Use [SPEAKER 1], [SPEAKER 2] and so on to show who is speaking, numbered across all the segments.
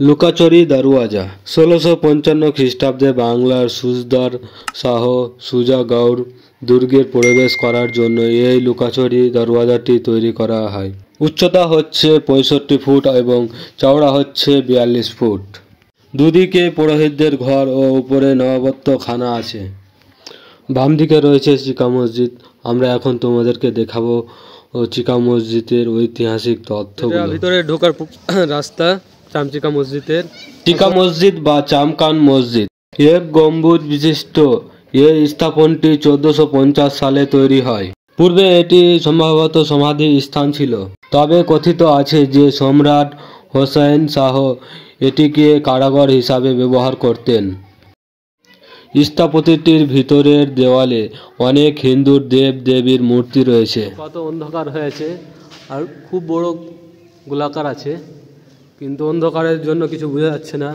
[SPEAKER 1] লুকাচুরি দরওয়াজা ১৬৫৫ খ্রিস্টাব্দে বাংলার সুজদার শাহ সুজা গৌড় দুর্গে প্রবেশ করার জন্য এই লুকাচুরি দরওয়াজাটি তৈরি করা হয়। উচ্চতা হচ্ছে ৬৫ ফুট এবং চওড়া হচ্ছে ৪২ ফুট। দুদিকে পুরোহিতদের ঘর ও উপরে নবাবত্ব খানা আছে। বাম দিকে রয়েছে চিকা মসজিদ। আমরা এখন তোমাদেরকে দেখাবো চিকা মসজিদের ঐতিহাসিক তথ্যগুলো। ভিতরে ঢোকার রাস্তা চামচিকা মসজিদের। চিকা মসজিদ বা চামকান মসজিদ এক গম্বুজ বিশিষ্ট এই স্থাপনটি ১৪৫০ সালে তৈরি হয়। পূর্বে এটি সম্ভবত সমাধি স্থান ছিল, তবে কথিত আছে যে সম্রাট হোসেন শাহ এটিকে কারাগার হিসাবে ব্যবহার করতেন। স্থাপত্যটির ভিতরের দেওয়ালে অনেক হিন্দু দেব দেবীর মূর্তি রয়েছে। কত অন্ধকার হয়েছে আর খুব বড় গোলাকার আছে, কিন্তু অন্ধকারের জন্য কিছু বোঝা যাচ্ছে না।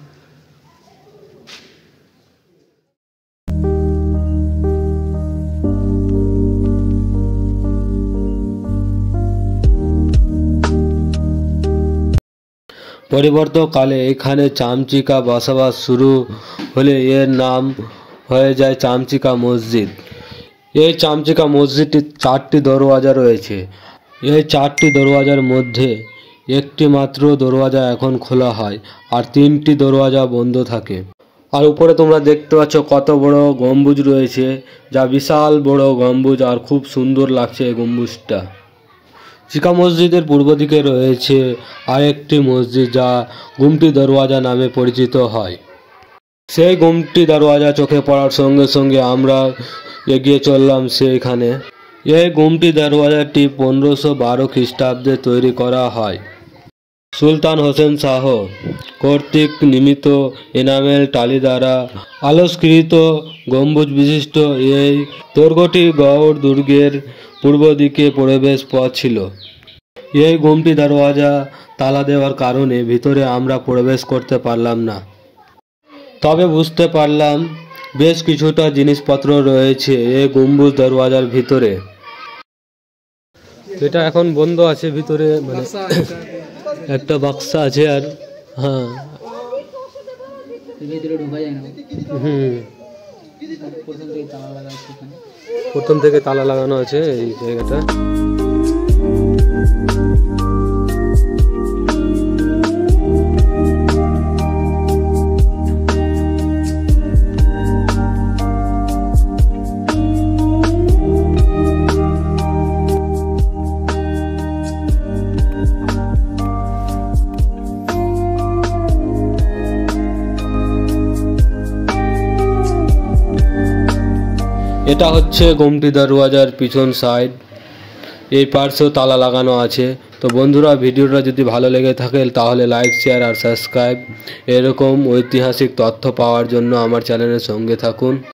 [SPEAKER 1] পরবর্তীকালে এখানে চামচিকা বসবাস শুরু হলে এর নাম হয়ে যায় চামচিকা মসজিদ। এই চামচিকা মসজিদটির ৪টি দরওয়াজা রয়েছে। এই ৪টি দরওয়াজার মধ্যে একটি মাত্র দরওয়াজা এখন খোলা হয় আর ৩টি দরওয়াজা বন্ধ থাকে। আর উপরে তোমরা দেখতে পাচ্ছ কত বড় গম্বুজ রয়েছে, যা বিশাল বড় গম্বুজ আর খুব সুন্দর লাগছে এই গম্বুজটা। চিকা মসজিদের পূর্ব দিকে রয়েছে আরেকটি মসজিদ যা গুমটি দরওয়াজা নামে পরিচিত হয়। সেই গুমটি দরওয়াজা চোখে পড়ার সঙ্গে সঙ্গে আমরা এগিয়ে চললাম সেইখানে। এই গুমটি দরওয়াজাটি ১৫১২ খ্রিস্টাব্দে তৈরি করা হয়। সুলতান হোসেন শাহ কর্তৃক নির্মিত এনামেল টালি দ্বারা আলোকৃত গম্বুজ বিশিষ্ট এই দুর্গটি গৌড় দুর্গের পূর্ব দিকে প্রবেশ পথ ছিল। এই গুমটি দরওয়াজা তালা দেওয়ার কারণে ভিতরে আমরা প্রবেশ করতে পারলাম না, তবে বুঝতে পারলাম বেশ কিছুটা জিনিসপত্র রয়েছে এই গম্বুজ দরওয়াজার ভিতরে। এটা এখন বন্ধ আছে, ভিতরে মানে একটা বাক্সা আছে আর হ্যাঁ প্রথম থেকে তালা লাগানো আছে এই জায়গাটা। এটা হচ্ছে গুমটি দরওয়াজার পিছন সাইড, এই পার্শ্বেও তালা লাগানো আছে। তো বন্ধুরা, ভিডিওটা যদি ভালো লেগে থাকে তাহলে লাইক, শেয়ার আর সাবস্ক্রাইব। এরকম ঐতিহাসিক তথ্য পাওয়ার জন্য আমার চ্যানেলের সঙ্গে থাকুন।